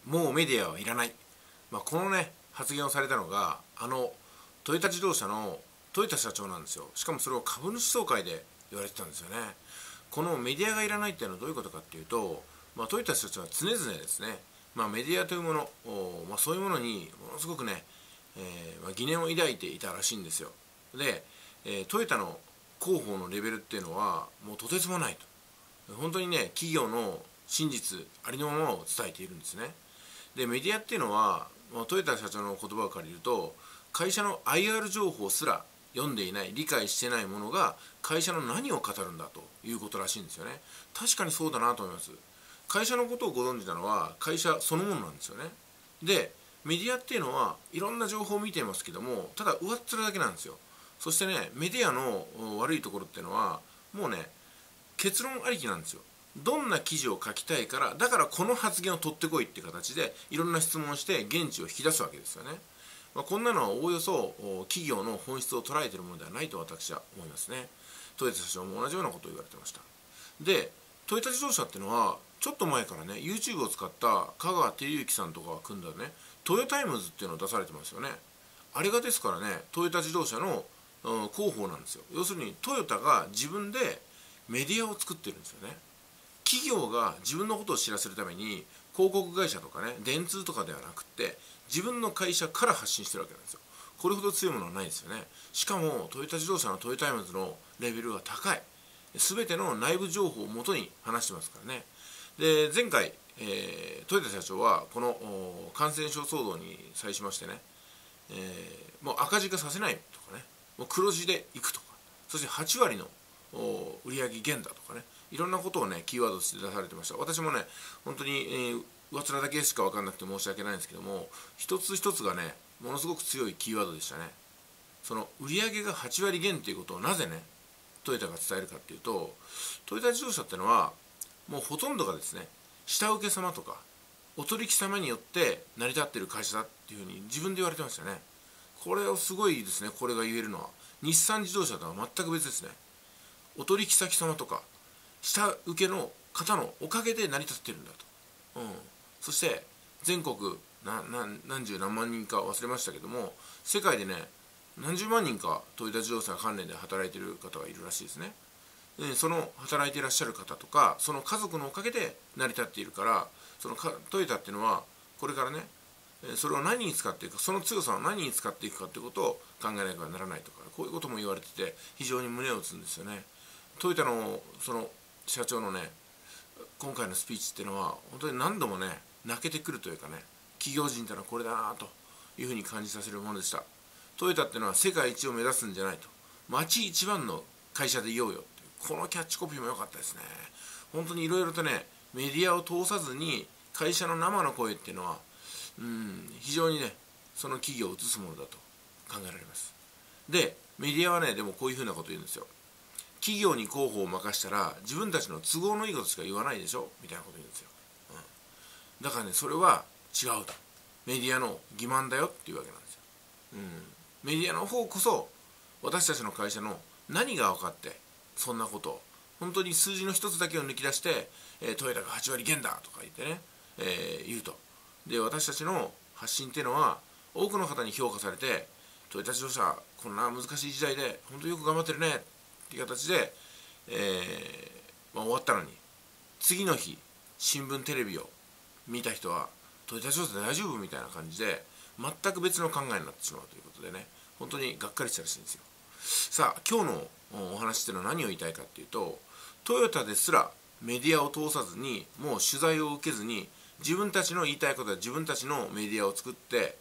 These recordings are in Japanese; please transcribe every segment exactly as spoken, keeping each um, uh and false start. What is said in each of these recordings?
もうメディアはいらない、まあ、このね発言をされたのがあのトヨタ自動車の豊田社長なんですよ。しかもそれを株主総会で言われてたんですよね。このメディアがいらないっていうのはどういうことかっていうと、まあ、豊田社長は常々ですね、まあ、メディアというもの、まあ、そういうものにものすごくね、えーまあ、疑念を抱いていたらしいんですよ。で、えー、トヨタの広報のレベルっていうのはもうとてつもないと、本当にね企業の真実ありのままを伝えているんですね。でメディアっていうのは、まあ、豊田社長の言葉を借りると、会社の アイアール 情報すら読んでいない、理解してないものが会社の何を語るんだということらしいんですよね。確かにそうだなと思います。会社のことをご存知なのは会社そのものなんですよね。でメディアっていうのはいろんな情報を見ていますけども、ただ上っ面だけなんですよ。そしてねメディアの悪いところっていうのはもうね結論ありきなんですよ。どんな記事を書きたいから、だからこの発言を取ってこいっていう形でいろんな質問をして現地を引き出すわけですよね。まあ、こんなのはおおよそ企業の本質を捉えているものではないと私は思いますね。トヨタ社長も同じようなことを言われてました。でトヨタ自動車っていうのはちょっと前からね YouTube を使った香川照之さんとかが組んだねトヨタイムズっていうのを出されてますよね。あれがですからねトヨタ自動車の、うん、広報なんですよ。要するにトヨタが自分でメディアを作ってるんですよね。企業が自分のことを知らせるために広告会社とかね電通とかではなくって自分の会社から発信してるわけなんですよ。これほど強いものはないですよね。しかもトヨタ自動車のトヨタイムズのレベルは高い。全ての内部情報をもとに話してますからね。で前回、えー、豊田社長はこの感染症騒動に際しましてね、えー、もう赤字化させないとかね、もう黒字でいくとか、そしてはち割の売上減だとかね、いろんなことをねキーワードとして出されてました。私もね本当に、えー、上面だけしか分かんなくて申し訳ないんですけども、一つ一つがねものすごく強いキーワードでしたね。その売上がはち割減ということをなぜねトヨタが伝えるかっていうと、トヨタ自動車ってのはもうほとんどがですね下請け様とかお取引様によって成り立っている会社だっていうふうに自分で言われてましたね。これをすごいですね。これが言えるのは日産自動車とは全く別ですね。お取引先様とか下請けの方のおかげで成り立ってるんだと、うん、そして全国なな何十何万人か忘れましたけども、世界でね何十万人かトヨタ自動車関連で働いている方がいるらしいですね。でその働いていらっしゃる方とかその家族のおかげで成り立っているから、そのかトヨタっていうのはこれからねそれを何に使っていくか、その強さを何に使っていくかということを考えなければならないとか、こういうことも言われてて非常に胸を打つんですよね。トヨタのその社長のね今回のスピーチっていうのは本当に何度もね泣けてくるというかね、企業人ってのはこれだなというふうに感じさせるものでした。トヨタっていうのは世界一を目指すんじゃないと、街一番の会社でいようよっていうこのキャッチコピーも良かったですね。本当にいろいろとねメディアを通さずに会社の生の声っていうのはうん非常にねその企業を映すものだと考えられます。でメディアはねでもこういうふうなことを言うんですよ。企業に広報を任したら自分たちの都合のいいことしか言わないでしょみたいなことを言うんですよ、うん、だからねそれは違うと、メディアの欺瞞だよっていうわけなんですよ、うん、メディアの方こそ私たちの会社の何が分かってそんなことを本当に数字の一つだけを抜き出して、えー、トヨタがはち割減だとか言ってね、えー、言うと。で私たちの発信っていうのは多くの方に評価されて、トヨタ自動車こんな難しい時代で本当によく頑張ってるねっていう形で、えーまあ、終わったのに次の日新聞テレビを見た人はトヨタ自動車大丈夫みたいな感じで全く別の考えになってしまうということでね、本当にがっかりしたらしいんですよ。さあ今日のお話っていうのは何を言いたいかっていうと、トヨタですらメディアを通さずにもう取材を受けずに自分たちの言いたいことは自分たちのメディアを作って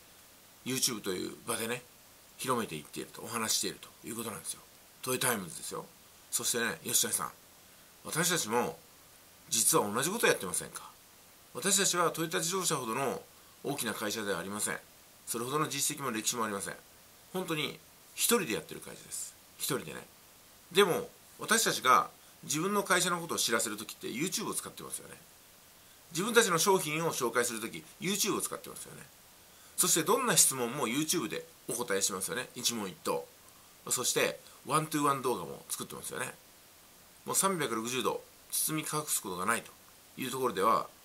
YouTube という場でね広めていっていると、お話しているということなんですよ。トヨタイムズですよ。そしてね吉谷さん、私たちも実は同じことをやってませんか。私たちはトヨタ自動車ほどの大きな会社ではありません。それほどの実績も歴史もありません。本当に一人でやってる会社です。一人でね。でも私たちが自分の会社のことを知らせるときって YouTube を使ってますよね。自分たちの商品を紹介するとき YouTube を使ってますよね。そしてどんな質問も YouTube でお答えしますよね。一問一答。そしてワントゥーワン動画も作ってますよね。もうさんびゃくろくじゅうど包み隠すことがないというところでは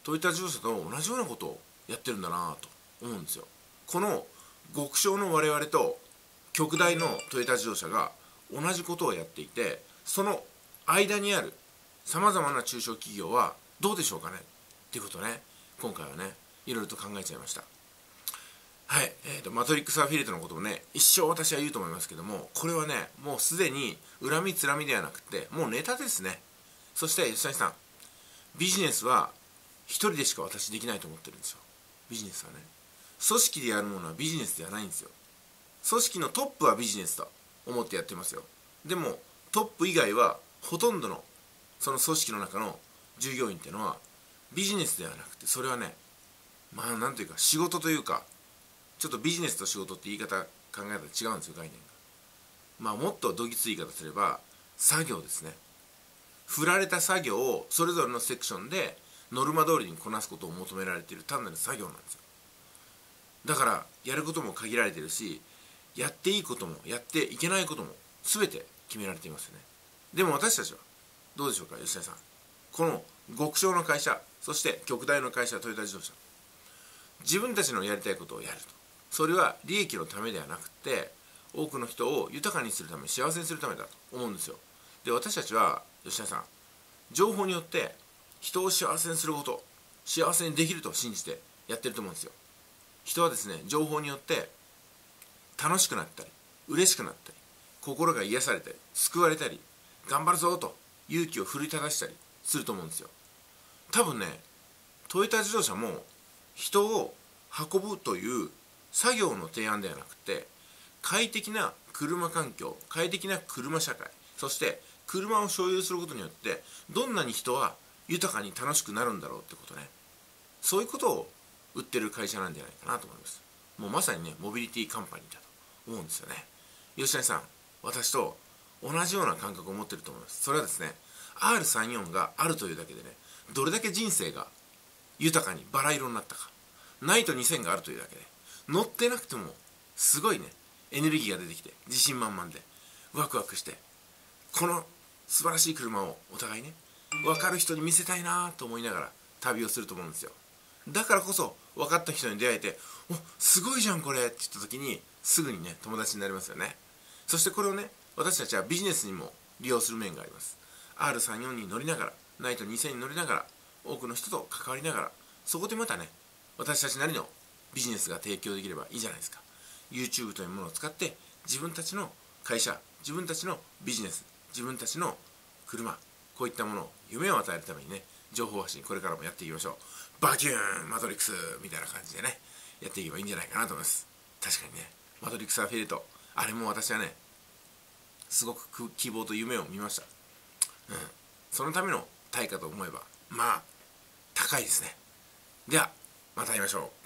トヨタ自動車と同じようなことをやってるんだなと思うんですよ。この極小の我々と極大のトヨタ自動車が同じことをやっていて、その間にあるさまざまな中小企業はどうでしょうかねっていうことをね、今回はねいろいろと考えちゃいました。はい、えーと、マトリックスアフィリエイトのことをね一生私は言うと思いますけども、これはねもうすでに恨みつらみではなくてもうネタですね。そして吉谷さん、ビジネスは一人でしか私できないと思ってるんですよ。ビジネスはね、組織でやるものはビジネスではないんですよ。組織のトップはビジネスと思ってやってますよ。でもトップ以外はほとんどのその組織の中の従業員っていうのはビジネスではなくて、それはねまあなんというか仕事というか、ちょっとビジネスと仕事って言い方考え方違うんですよ、概念が。まあもっとどぎつい言い方すれば作業ですね。振られた作業をそれぞれのセクションでノルマ通りにこなすことを求められている単なる作業なんですよ。だからやることも限られているし、やっていいこともやっていけないことも全て決められていますよね。でも私たちはどうでしょうか、吉田さん。この極小の会社、そして極大の会社トヨタ自動車、自分たちのやりたいことをやると、それは利益のためではなくて多くの人を豊かにするため、幸せにするためだと思うんですよ。で、私たちは吉田さん、情報によって人を幸せにすること、幸せにできると信じてやってると思うんですよ。人はですね、情報によって楽しくなったり嬉しくなったり心が癒されたり救われたり頑張るぞと勇気を奮い立たしたりすると思うんですよ。多分ね、トヨタ自動車も人を運ぶという作業の提案ではなくて、快適な車環境、快適な車社会、そして車を所有することによってどんなに人は豊かに楽しくなるんだろうってことね、そういうことを売ってる会社なんじゃないかなと思います。もうまさにねモビリティカンパニーだと思うんですよね。吉谷さん、私と同じような感覚を持ってると思います。それはですね アールさんじゅうよん があるというだけでね、どれだけ人生が豊かにバラ色になったか。ナイトにせんがあるというだけで乗ってなくてもすごいねエネルギーが出てきて自信満々でワクワクして、この素晴らしい車をお互いね分かる人に見せたいなと思いながら旅をすると思うんですよ。だからこそ分かった人に出会えて、おすごいじゃんこれって言った時にすぐにね友達になりますよね。そしてこれをね私たちはビジネスにも利用する面があります。 アールさんじゅうよん に乗りながら、ナイトにせんに乗りながら、多くの人と関わりながら、そこでまたね私たちなりのビジネスが提供できればいいじゃないですか。 YouTube というものを使って自分たちの会社、自分たちのビジネス、自分たちの車、こういったものを夢を与えるためにね情報発信これからもやっていきましょう。バキューンマトリックスみたいな感じでねやっていけばいいんじゃないかなと思います。確かにねマトリックスアフィリエイト、あれも私はねすごく希望と夢を見ました。うん、そのための対価と思えばまあ高いですね。ではまた会いましょう。